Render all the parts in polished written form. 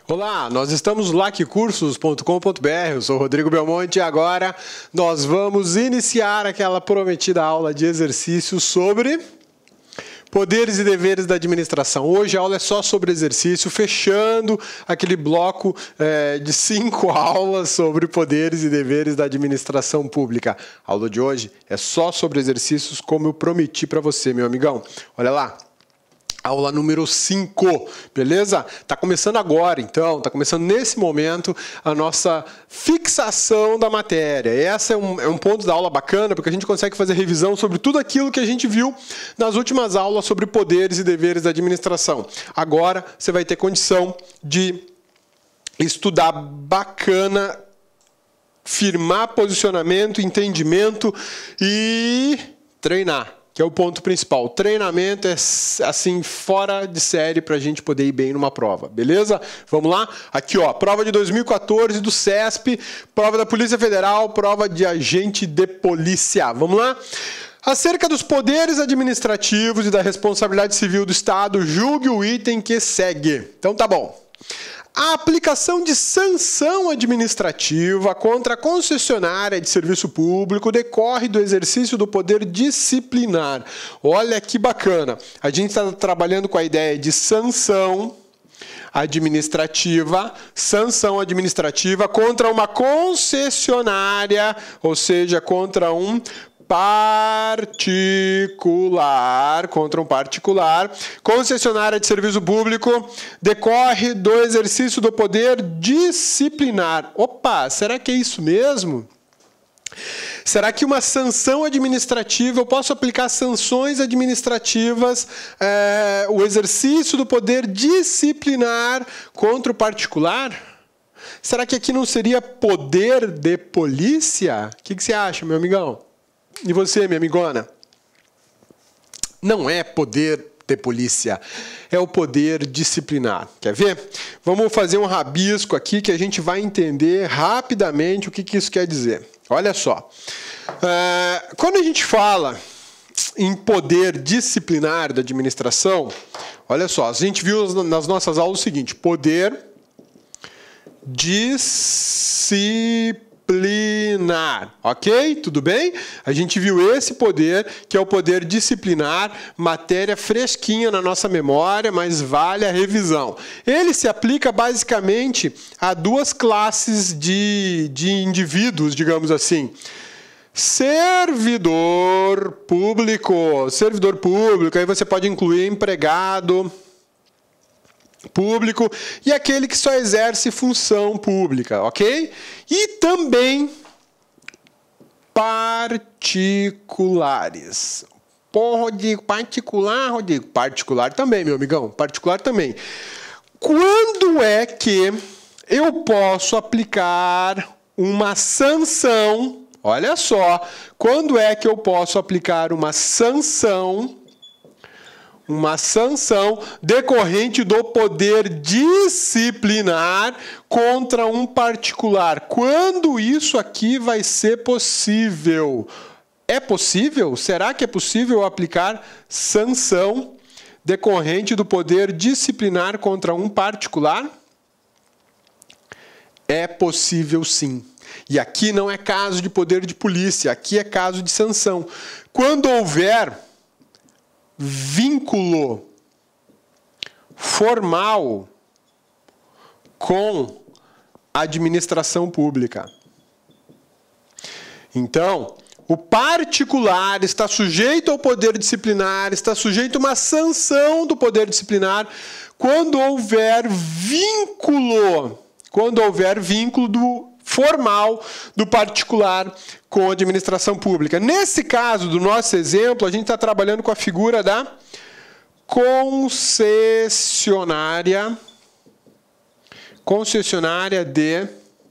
Olá, nós estamos no lacursos.com.br, eu sou Rodrigo Belmonte e agora nós vamos iniciar aquela prometida aula de exercícios sobre poderes e deveres da administração. Hoje a aula é só sobre exercício, fechando aquele bloco de 5 aulas sobre poderes e deveres da administração pública. A aula de hoje é só sobre exercícios, como eu prometi para você, meu amigão. Olha lá. Aula número 5, beleza? Tá começando agora, então, tá começando nesse momento a nossa fixação da matéria. Essa é um ponto da aula bacana, porque a gente consegue fazer revisão sobre tudo aquilo que a gente viu nas últimas aulas sobre poderes e deveres da administração. Agora você vai ter condição de estudar bacana, firmar posicionamento, entendimento e treinar. Que é o ponto principal. O treinamento é, assim, fora de série para a gente poder ir bem numa prova, beleza? Vamos lá? Aqui, ó, prova de 2014 do CESP, prova da Polícia Federal, prova de agente de polícia. Vamos lá? Acerca dos poderes administrativos e da responsabilidade civil do Estado, julgue o item que segue. Então, tá bom. A aplicação de sanção administrativa contra a concessionária de serviço público decorre do exercício do poder disciplinar. Olha que bacana. A gente está trabalhando com a ideia de sanção administrativa contra uma concessionária, ou seja, contra um particular, concessionária de serviço público, decorre do exercício do poder disciplinar. Opa, será que é isso mesmo? Será que uma sanção administrativa, eu posso aplicar sanções administrativas, o exercício do poder disciplinar contra o particular? Será que aqui não seria poder de polícia? O que você acha, meu amigão? E você, minha amigona? Não é poder de polícia, é o poder disciplinar. Quer ver? Vamos fazer um rabisco aqui que a gente vai entender rapidamente o que isso quer dizer. Olha só. Quando a gente fala em poder disciplinar da administração, olha só, a gente viu nas nossas aulas o seguinte: poder disciplinar. Ok? Tudo bem? A gente viu esse poder, que é o poder disciplinar, matéria fresquinha na nossa memória, mas vale a revisão. Ele se aplica basicamente a duas classes de indivíduos, digamos assim. Servidor público, aí você pode incluir empregado público e aquele que só exerce função pública, ok? E também particulares. Pô, Rodrigo, particular também, meu amigão, particular também. Quando é que eu posso aplicar uma sanção? Olha só, quando é que eu posso aplicar uma sanção decorrente do poder disciplinar contra um particular? Quando isso aqui vai ser possível? É possível? Será que é possível aplicar sanção decorrente do poder disciplinar contra um particular? É possível, sim. E aqui não é caso de poder de polícia, aqui é caso de sanção. Quando houver vínculo formal com a administração pública. Então, o particular está sujeito ao poder disciplinar, está sujeito a uma sanção do poder disciplinar quando houver vínculo formal do particular com a administração pública. Nesse caso, do nosso exemplo, a gente está trabalhando com a figura da concessionária de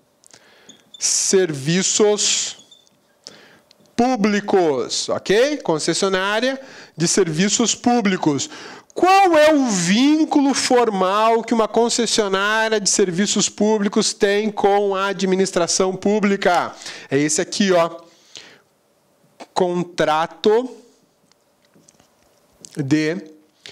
serviços públicos, ok? Concessionária de serviços públicos. Qual é o vínculo formal que uma concessionária de serviços públicos tem com a administração pública? É esse aqui, ó. Contrato de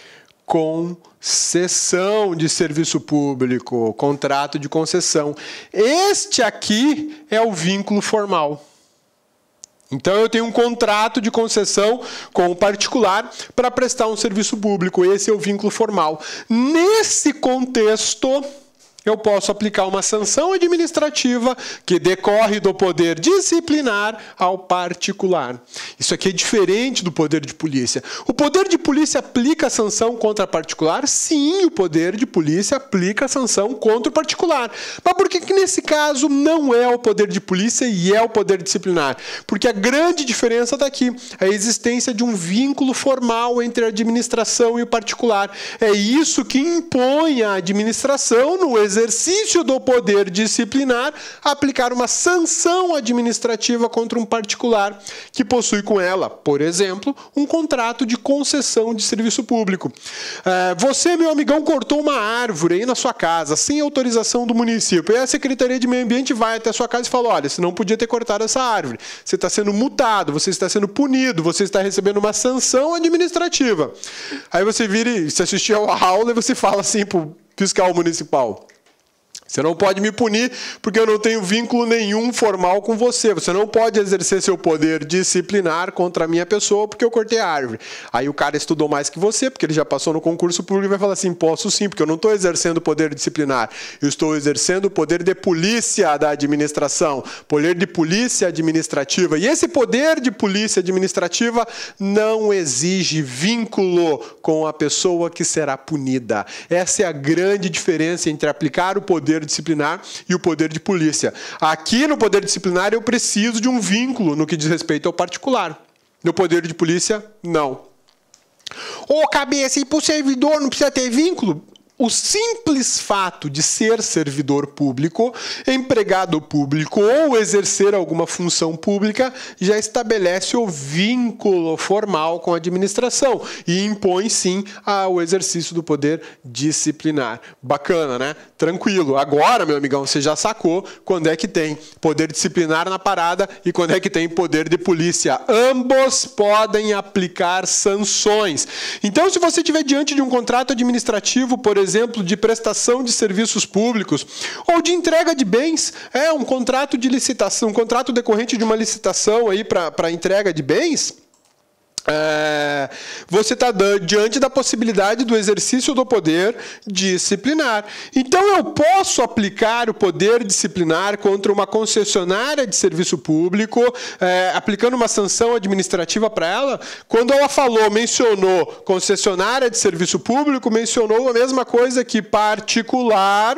concessão de serviço público, contrato de concessão. Este aqui é o vínculo formal. Então, eu tenho um contrato de concessão com o particular para prestar um serviço público. Esse é o vínculo formal. Nesse contexto, eu posso aplicar uma sanção administrativa que decorre do poder disciplinar ao particular. Isso aqui é diferente do poder de polícia. O poder de polícia aplica a sanção contra particular? Sim, o poder de polícia aplica a sanção contra o particular. Mas por que nesse caso não é o poder de polícia e é o poder disciplinar? Porque a grande diferença está aqui, a existência de um vínculo formal entre a administração e o particular. É isso que impõe a administração no exercício do poder disciplinar a aplicar uma sanção administrativa contra um particular que possui com ela, por exemplo, um contrato de concessão de serviço público. Você, meu amigão, cortou uma árvore aí na sua casa sem autorização do município. E a Secretaria de Meio Ambiente vai até a sua casa e fala: olha, você não podia ter cortado essa árvore. Você está sendo multado, você está sendo punido, você está recebendo uma sanção administrativa. Aí você vira e se assistir a aula e você fala assim para o fiscal municipal: você não pode me punir porque eu não tenho vínculo nenhum formal com você. Você não pode exercer seu poder disciplinar contra a minha pessoa porque eu cortei a árvore. Aí o cara estudou mais que você, porque ele já passou no concurso público e vai falar assim: posso sim, porque eu não estou exercendo o poder disciplinar. Eu estou exercendo o poder de polícia da administração, poder de polícia administrativa. E esse poder de polícia administrativa não exige vínculo com a pessoa que será punida. Essa é a grande diferença entre aplicar o poder disciplinar e o poder de polícia. Aqui no poder disciplinar eu preciso de um vínculo no que diz respeito ao particular. No poder de polícia, não. Ô, cabeça, e para o servidor não precisa ter vínculo? O simples fato de ser servidor público, empregado público ou exercer alguma função pública já estabelece o vínculo formal com a administração e impõe, sim, o exercício do poder disciplinar. Bacana, né? Tranquilo. Agora, meu amigão, você já sacou quando é que tem poder disciplinar na parada e quando é que tem poder de polícia. Ambos podem aplicar sanções. Então, se você estiver diante de um contrato administrativo, por exemplo, de prestação de serviços públicos ou de entrega de bens, um contrato de licitação, um contrato decorrente de uma licitação aí para entrega de bens, você está diante da possibilidade do exercício do poder disciplinar. Então, eu posso aplicar o poder disciplinar contra uma concessionária de serviço público, aplicando uma sanção administrativa para ela. Quando ela mencionou concessionária de serviço público, mencionou a mesma coisa que particular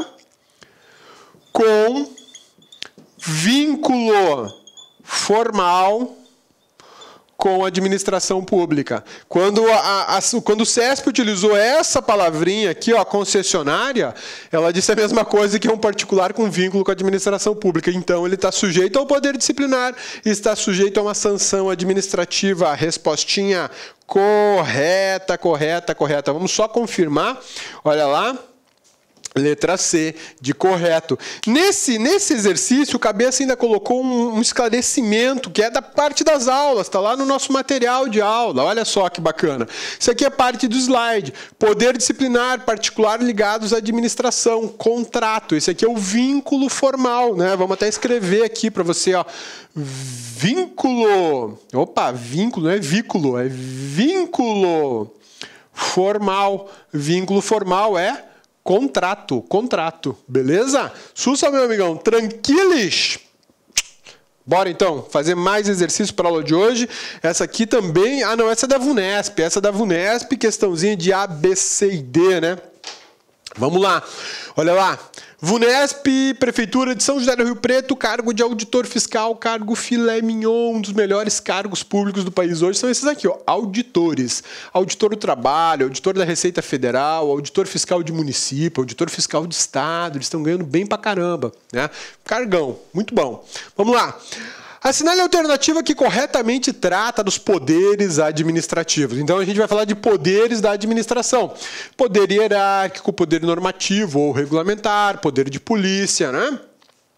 com vínculo formal com a administração pública. Quando o CESP utilizou essa palavrinha aqui, ó, concessionária, ela disse a mesma coisa que um particular com vínculo com a administração pública. Então, ele está sujeito ao poder disciplinar e está sujeito a uma sanção administrativa. A respostinha correta, correta, correta. Vamos só confirmar. Olha lá. Letra C, de correto. Nesse exercício, o Cabeça ainda colocou um esclarecimento, que é da parte das aulas, está lá no nosso material de aula. Olha só que bacana. Isso aqui é parte do slide. Poder disciplinar particular ligados à administração, contrato. Esse aqui é o vínculo formal, né? Vamos até escrever aqui para você, ó. Vínculo. Opa, vínculo, não é vículo, é vínculo formal. Vínculo formal é contrato, beleza? Sussa, meu amigão, tranquilos? Bora, então, fazer mais exercício para a aula de hoje. Essa aqui também... não, essa é da VUNESP. Essa é da VUNESP, questãozinha de A, B, C e D, né? Vamos lá. Olha lá. VUNESP, Prefeitura de São José do Rio Preto, cargo de auditor fiscal, cargo filé mignon, um dos melhores cargos públicos do país hoje são esses aqui, ó, auditores. Auditor do trabalho, auditor da Receita Federal, auditor fiscal de município, auditor fiscal de estado, eles estão ganhando bem pra caramba, né? Cargão, muito bom. Vamos lá. Assinale a alternativa que corretamente trata dos poderes administrativos. Então, a gente vai falar de poderes da administração. Poder hierárquico, poder normativo ou regulamentar, poder de polícia, né?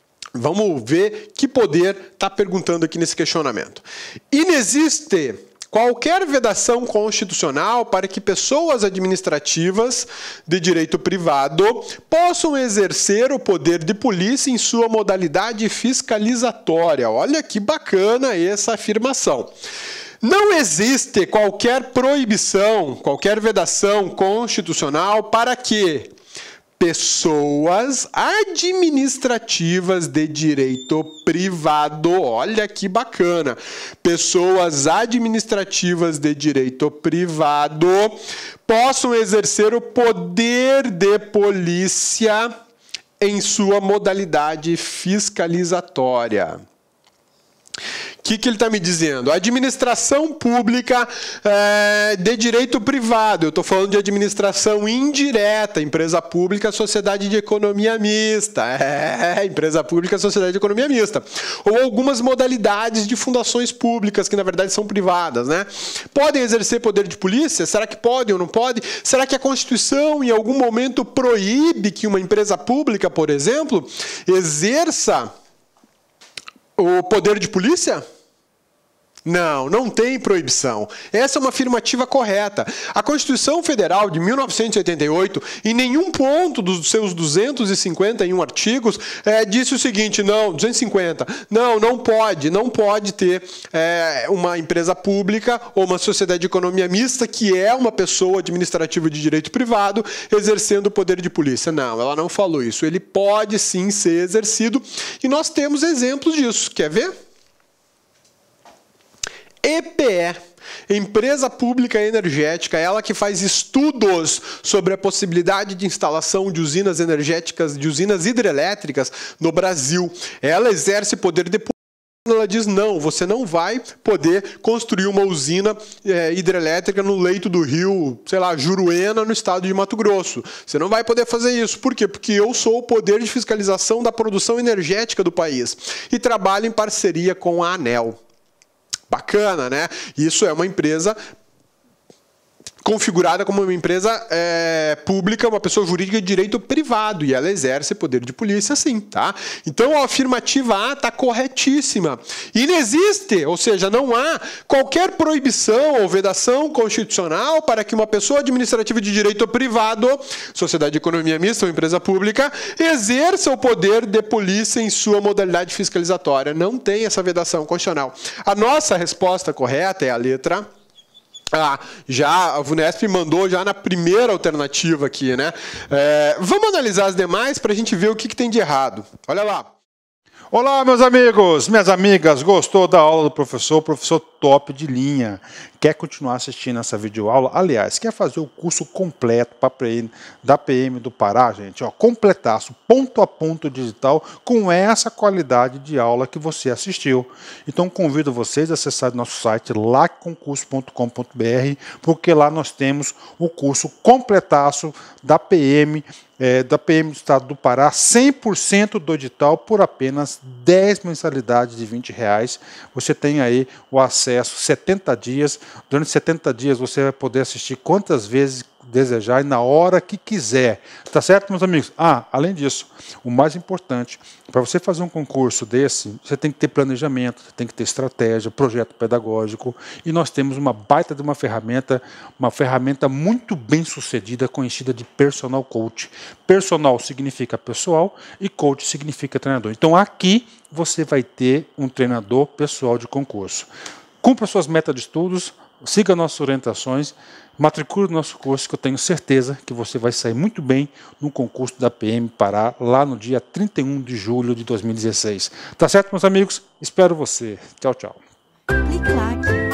Vamos ver que poder está perguntando aqui nesse questionamento. Inexiste qualquer vedação constitucional para que pessoas administrativas de direito privado possam exercer o poder de polícia em sua modalidade fiscalizatória. Olha que bacana essa afirmação. Não existe qualquer proibição, qualquer vedação constitucional para que pessoas administrativas de direito privado, olha que bacana, pessoas administrativas de direito privado possam exercer o poder de polícia em sua modalidade fiscalizatória. O que ele está me dizendo? Administração pública de direito privado. Eu estou falando de administração indireta, empresa pública, sociedade de economia mista. Empresa pública, sociedade de economia mista. Ou algumas modalidades de fundações públicas, que na verdade são privadas, né? Podem exercer poder de polícia? Será que podem ou não podem? Será que a Constituição em algum momento proíbe que uma empresa pública, por exemplo, exerça o poder de polícia? Não, não tem proibição. Essa é uma afirmativa correta. A Constituição Federal de 1988, em nenhum ponto dos seus 251 artigos, disse o seguinte, não, 250, não pode ter uma empresa pública ou uma sociedade de economia mista, que é uma pessoa administrativa de direito privado, exercendo o poder de polícia. Não, ela não falou isso. Ele pode sim ser exercido, e nós temos exemplos disso. Quer ver? EPE, Empresa Pública Energética, ela que faz estudos sobre a possibilidade de instalação de usinas energéticas, de usinas hidrelétricas no Brasil. Ela exerce poder de polícia. Ela diz, não, você não vai poder construir uma usina hidrelétrica no leito do rio, sei lá, Juruena, no estado de Mato Grosso. Você não vai poder fazer isso. Por quê? Porque eu sou o poder de fiscalização da produção energética do país e trabalho em parceria com a ANEEL. Bacana, né? Isso é uma empresa configurada como uma empresa pública, uma pessoa jurídica de direito privado, e ela exerce poder de polícia sim, tá? Então a afirmativa A está corretíssima. E não existe, ou seja, não há qualquer proibição ou vedação constitucional para que uma pessoa administrativa de direito privado, sociedade de economia mista ou empresa pública, exerça o poder de polícia em sua modalidade fiscalizatória. Não tem essa vedação constitucional. A nossa resposta correta é a letra já a VUNESP mandou já na primeira alternativa aqui, né? Vamos analisar as demais para a gente ver o que tem de errado. Olha lá. Olá, meus amigos, minhas amigas, gostou da aula do professor? Professor top de linha. Quer continuar assistindo essa videoaula? Aliás, quer fazer o curso completo da PM do Pará, gente? Ó, completaço, ponto a ponto digital, com essa qualidade de aula que você assistiu. Então, convido vocês a acessar nosso site lacconcurso.com.br, porque lá nós temos o curso completaço da PM do Estado do Pará, 100% do edital, por apenas 10 mensalidades de R$20. Você tem aí o acesso 70 dias. Durante 70 dias você vai poder assistir quantas vezes desejar e na hora que quiser. Tá certo, meus amigos? Além disso, o mais importante, para você fazer um concurso desse, você tem que ter planejamento, tem que ter estratégia, projeto pedagógico, e nós temos uma baita de uma ferramenta muito bem sucedida, conhecida de Personal Coach. Personal significa pessoal e coach significa treinador. Então aqui você vai ter um treinador pessoal de concurso. Cumpra suas metas de estudos, siga nossas orientações, matricule no nosso curso, que eu tenho certeza que você vai sair muito bem no concurso da PM Pará, lá no dia 31 de julho de 2016. Tá certo, meus amigos? Espero você. Tchau, tchau. Clique like.